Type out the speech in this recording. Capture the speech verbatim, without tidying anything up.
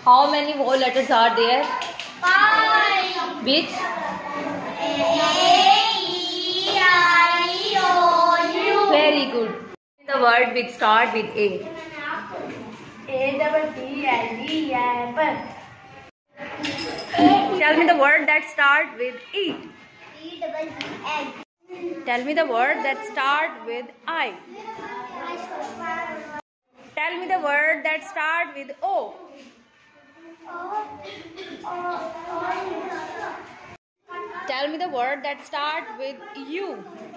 How many vowel letters are there? Five. Which? A, E, I, O, U. Very good. The word which start with A. A double P L E apple. Tell me the word that start with E. E double P L. Tell me the word that start with I. Tell me the word that start with O. Tell me the word that start with U.